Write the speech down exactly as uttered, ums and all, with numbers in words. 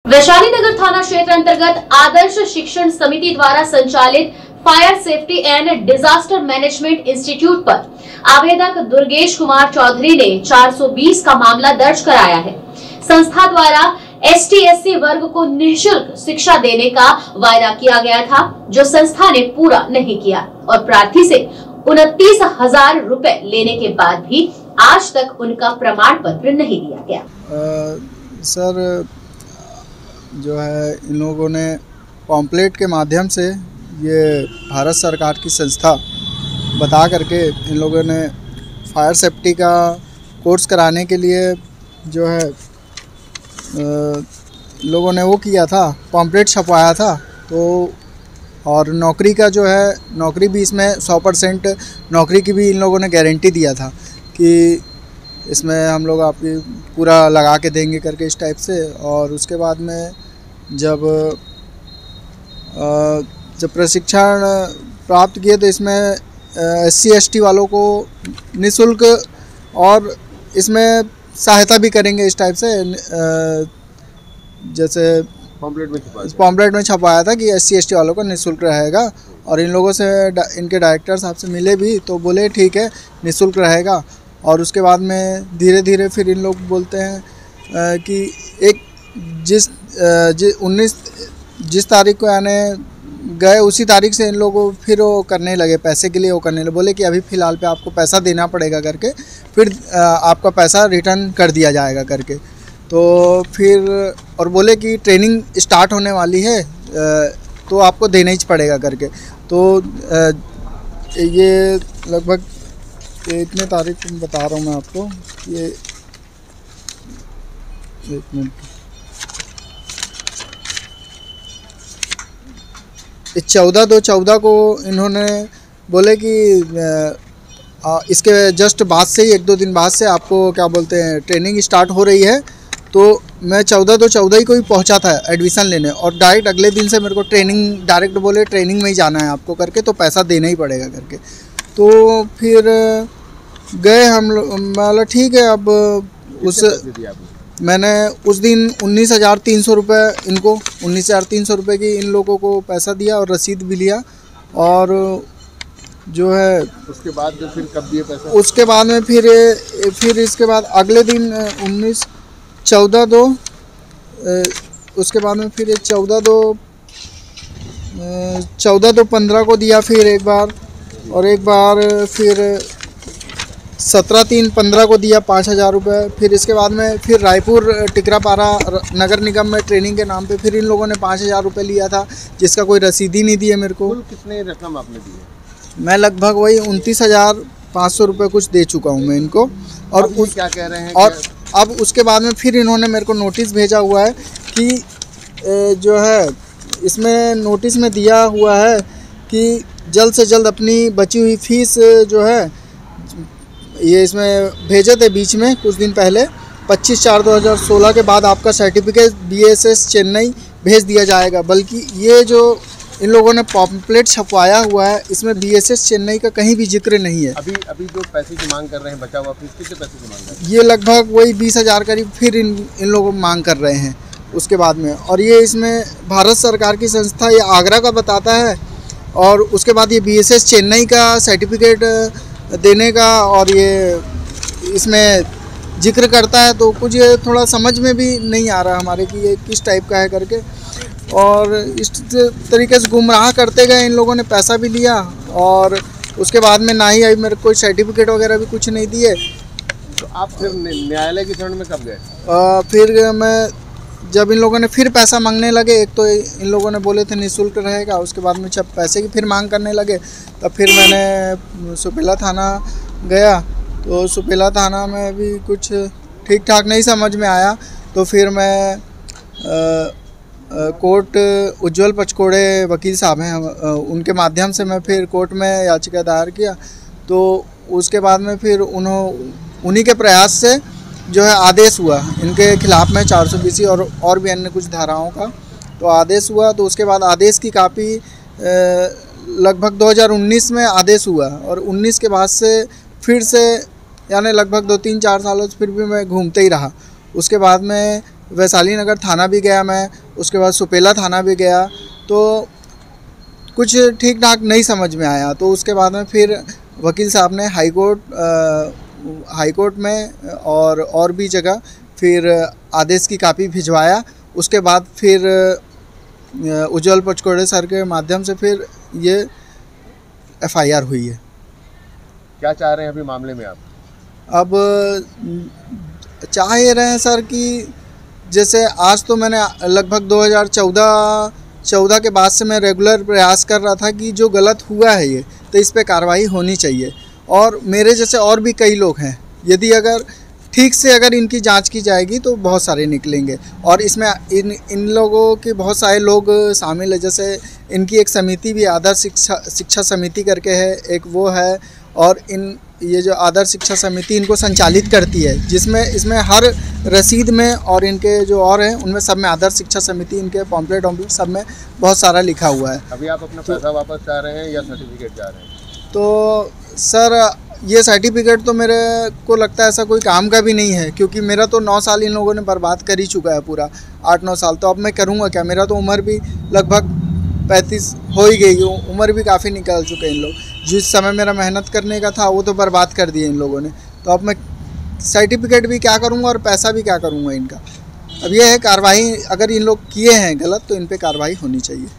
वैशाली नगर थाना क्षेत्र अंतर्गत आदर्श शिक्षण समिति द्वारा संचालित fire safety and disaster management institute पर आवेदक दुर्गेश कुमार चौधरी ने चार सौ बीस का मामला दर्ज कराया है। संस्था द्वारा एस टी एस सी वर्ग को निःशुल्क शिक्षा देने का वायदा किया गया था, जो संस्था ने पूरा नहीं किया और प्रार्थी से उनतीस हजार रूपए लेने के बाद भी आज तक उनका प्रमाण पत्र नहीं दिया गया। आ, सर जो है इन लोगों ने पॉम्पलेट के माध्यम से ये भारत सरकार की संस्था बता करके इन लोगों ने फायर सेफ्टी का कोर्स कराने के लिए जो है आ, लोगों ने वो किया था, पॉम्पलेट छपवाया था। तो और नौकरी का जो है नौकरी भी इसमें सौ परसेंट नौकरी की भी इन लोगों ने गारंटी दिया था कि इसमें हम लोग आपकी पूरा लगा के देंगे करके इस टाइप से। और उसके बाद में जब जब प्रशिक्षण प्राप्त किए तो इसमें एस सी एस टी वालों को निःशुल्क और इसमें सहायता भी करेंगे इस टाइप से। जैसे पॉम्पलेट में छपाया पॉम्पलेट में छपाया था कि एस सी एस टी वालों को निःशुल्क रहेगा। और इन लोगों से इनके डायरेक्टर साहब से मिले भी तो बोले ठीक है निःशुल्क रहेगा। और उसके बाद में धीरे धीरे फिर इन लोग बोलते हैं कि एक जिस जि उन्नीस जिस तारीख को आने गए उसी तारीख से इन लोगों को फिर वो करने लगे, पैसे के लिए वो करने लगे। बोले कि अभी फ़िलहाल पे आपको पैसा देना पड़ेगा करके, फिर आपका पैसा रिटर्न कर दिया जाएगा करके। तो फिर और बोले कि ट्रेनिंग स्टार्ट होने वाली है तो आपको देना ही पड़ेगा करके। तो ये लगभग इतने तारीख बता रहा हूँ मैं आपको, ये एक मिनट चौदह दो चौदह को इन्होंने बोले कि आ, इसके जस्ट बाद से ही एक दो दिन बाद से आपको क्या बोलते हैं ट्रेनिंग स्टार्ट हो रही है। तो मैं चौदह दो चौदह ही को ही पहुंचा था एडमिशन लेने और डायरेक्ट अगले दिन से मेरे को ट्रेनिंग डायरेक्ट बोले ट्रेनिंग में ही जाना है आपको करके, तो पैसा देना ही पड़ेगा करके। तो फिर गए हम लोग, मतलब ठीक है। अब उस मैंने उस दिन उन्नीस हज़ार तीन सौ रुपये इनको उन्नीस हज़ार तीन सौ रुपये की इन लोगों को पैसा दिया और रसीद भी लिया। और जो है उसके बाद जो फिर कब दिए पैसा? उसके बाद में फिर फिर इसके बाद अगले दिन उन्नीस चौदह दो उसके बाद में फिर चौदह दो चौदह दो पंद्रह को दिया फिर एक बार। और एक बार फिर सत्रह तीन पंद्रह को दिया पाँच हज़ार रुपये। फिर इसके बाद में फिर रायपुर टिकरापारा नगर निगम में ट्रेनिंग के नाम पे फिर इन लोगों ने पाँच हज़ार रुपये लिया था, जिसका कोई रसीद ही नहीं दिए मेरे को। कितने रकम आपने दी? मैं लगभग वही उनतीस हज़ार पाँच सौ रुपये कुछ दे चुका हूँ मैं इनको। और उस क्या कह रहे हैं और अब उसके बाद में फिर इन्होंने मेरे को नोटिस भेजा हुआ है कि जो है इसमें नोटिस में दिया हुआ है कि जल्द से जल्द अपनी बची हुई फीस जो है, ये इसमें भेजे थे बीच में कुछ दिन पहले, पच्चीस चार दो हज़ार सोलह के बाद आपका certificate B S S Chennai भेज दिया जाएगा। बल्कि ये जो इन लोगों ने पॉम्पलेट छपवाया हुआ है इसमें बी एस एस चेन्नई का कहीं भी जिक्र नहीं है। अभी अभी जो पैसे की मांग कर रहे हैं बचा हुआ फीस, कितने पैसे की मांग कर रहे हैं? ये लगभग वही बीस हज़ार करीब फिर इन इन लोगों मांग कर रहे हैं उसके बाद में। और ये इसमें भारत सरकार की संस्था ये आगरा का बताता है और उसके बाद ये बी एस एस चेन्नई का सर्टिफिकेट देने का और ये इसमें जिक्र करता है। तो कुछ ये थोड़ा समझ में भी नहीं आ रहा हमारे कि ये किस टाइप का है करके। और इस तरीके से गुमराह करते गए इन लोगों ने, पैसा भी लिया और उसके बाद में ना ही अभी मेरे कोई सर्टिफिकेट वगैरह भी कुछ नहीं दिए। तो आप फिर न्यायालय की शरण में कब गए? फिर मैं जब इन लोगों ने फिर पैसा मांगने लगे, एक तो इन लोगों ने बोले थे निःशुल्क रहेगा, उसके बाद में जब पैसे की फिर मांग करने लगे तब फिर मैंने सुपेला थाना गया। तो सुपेला थाना में भी कुछ ठीक ठाक नहीं समझ में आया। तो फिर मैं आ, आ, कोर्ट उज्जवल पचकोड़े वकील साहब हैं, उनके माध्यम से मैं फिर कोर्ट में याचिका दायर किया। तो उसके बाद में फिर उन्हों उन्हीं के प्रयास से जो है आदेश हुआ इनके खिलाफ़ में चार सौ बीस और और भी अन्य कुछ धाराओं का तो आदेश हुआ। तो उसके बाद आदेश की कापी लगभग दो हज़ार उन्नीस में आदेश हुआ और उन्नीस के बाद से फिर से यानी लगभग दो तीन चार सालों से फिर भी मैं घूमते ही रहा। उसके बाद में वैशाली नगर थाना भी गया मैं, उसके बाद सुपेला थाना भी गया, तो कुछ ठीक ठाक नहीं समझ में आया। तो उसके बाद में फिर वकील साहब ने हाई कोर्ट हाई कोर्ट में और और भी जगह फिर आदेश की कापी भिजवाया। उसके बाद फिर उज्जवल पचकोड़े सर के माध्यम से फिर ये एफ आई आर हुई है। क्या चाह रहे हैं अभी मामले में आप? अब चाह ये रहे हैं सर कि जैसे आज तो मैंने लगभग दो हज़ार चौदह चौदह के बाद से मैं रेगुलर प्रयास कर रहा था कि जो गलत हुआ है ये तो इस पे कार्रवाई होनी चाहिए, और मेरे जैसे और भी कई लोग हैं, यदि अगर ठीक से अगर इनकी जांच की जाएगी तो बहुत सारे निकलेंगे। और इसमें इन इन लोगों के बहुत सारे लोग शामिल है, जैसे इनकी एक समिति भी आदर्श शिक्षा शिक्षा समिति करके है, एक वो है, और इन ये जो आदर्श शिक्षा समिति इनको संचालित करती है, जिसमें इसमें हर रसीद में और इनके जो और हैं उनमें सब में आदर्श शिक्षा समिति इनके पॉम्पलेट वॉम्पलेट सब में बहुत सारा लिखा हुआ है। अभी आप अपना पैसा वापस चाह रहे हैं या सर्टिफिकेट चाह रहे हैं? तो सर ये सर्टिफिकेट तो मेरे को लगता है ऐसा कोई काम का भी नहीं है, क्योंकि मेरा तो नौ साल इन लोगों ने बर्बाद कर ही चुका है, पूरा आठ नौ साल। तो अब मैं करूँगा क्या? मेरा तो उम्र भी लगभग पैंतीस हो ही गई, उम्र भी काफ़ी निकल चुके हैं इन लोग। जिस समय मेरा मेहनत करने का था वो तो बर्बाद कर दिए इन लोगों ने। तो अब मैं सर्टिफिकेट भी क्या करूँगा और पैसा भी क्या करूँगा इनका। अब यह है कार्रवाई, अगर इन लोग किए हैं गलत तो इन पे कार्रवाई होनी चाहिए।